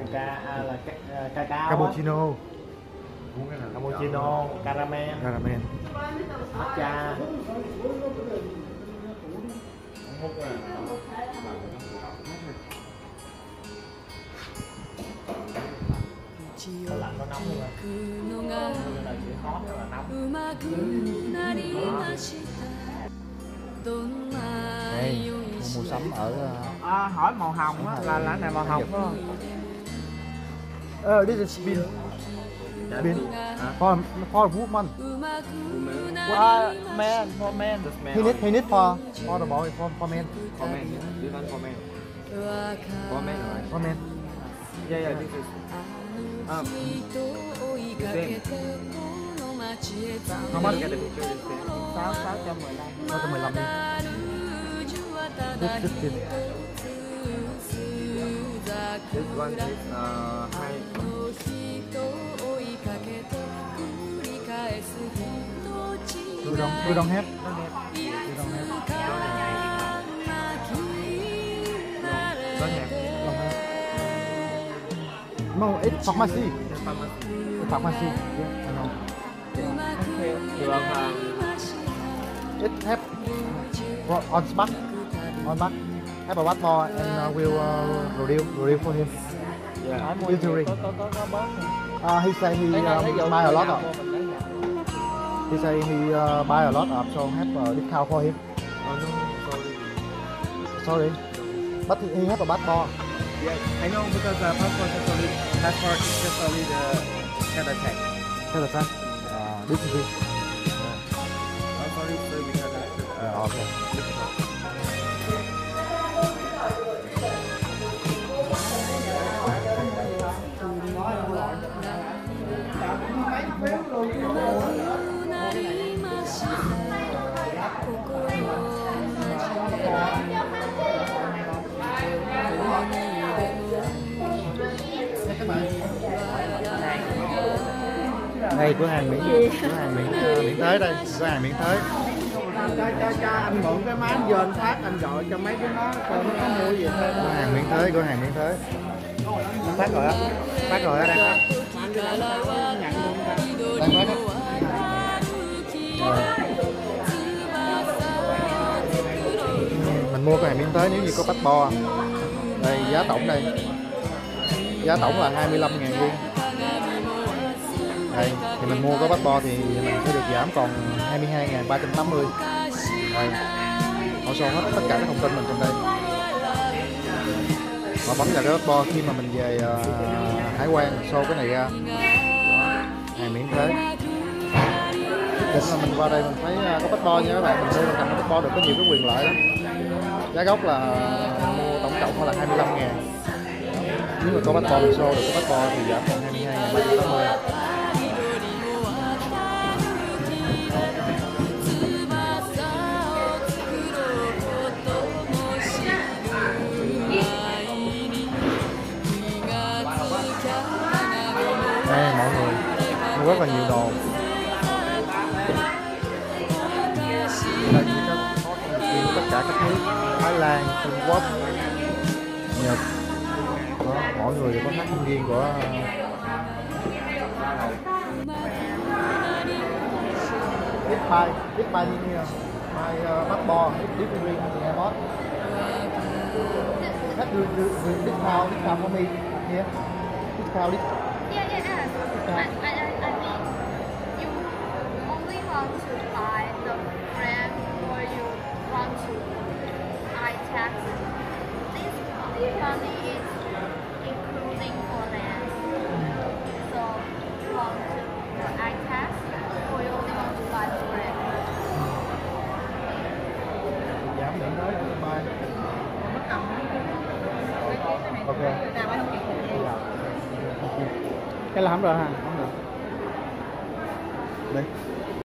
cacao, cappuccino, cappuccino, caramel, matcha. Lạnh có nóng luôn rồi. Như là chỉ hot là nóng. Đây, mua sắm ở Hỏi màu hồng á, là này màu hồng phải không? this is bean for woman. Man, for men. He need for the boy for men. For men, this one for men. For men, right? For men. Yeah, this is. The same. How much? Get the picture the same. 615 đi. This This one is high. we don't have. We don't have. Don't have. No, it's pharmacy. It's pharmacy. It's pharmacy. Yeah, I know. You are It have on back. Have a what more and will review for him. yeah. Usually. Có He say he buy a lot of. He say he buy a lot of, so have a discount for him. Oh no, sorry. Sorry, but he have a bad ball. Yes, I know because passport is just only the health check. Thế là sao? This is it. Oh sorry, because Okay. Đây cửa hàng miễn thuế đây, cửa hàng miễn thuế. Cho anh mượn cái máy anh dền phát anh gọi cho mấy cái nó coi nó có mua gì thôi. Cửa hàng miễn thuế. Phát rồi á, đang phát. Nhận luôn ta. Đang phát á. Mình mua cửa hàng miễn thuế nếu như có passport. Đây giá tổng đây. Giá tổng là 25.000 viên. Đây, thì mình mua có passport thì mình sẽ được giảm còn 22.380. Đây, họ show hết tất cả các thông tin mình trong đây. Họ bấm vào cái passport khi mà mình về hải quan show cái này ra. Hàng miễn thuế. Định là mình qua đây mình thấy có passport nha các bạn, mình mua mình cầm cái passport được có nhiều cái quyền lợi đó. Giá gốc là mình mua tổng cộng là 25.000. Nếu mà có passport mình show được cái passport thì giảm còn 22.380. Đây mọi người mua rất là nhiều đồ. Đây có tất cả các nước Thái Lan, Trung Quốc, Nhật. Đó, mỗi người đều có thắt riêng của This by my passport, this ring in airport. Have you discount for me here? Discount this. Yeah. I mean, you only want to buy the brand or you want to buy tax. This money is including for land. So you want to buy tax or you only want to buy the brand? Giảm điểm tới của bay. Ok. Cái là không được hả? Không được. Đây.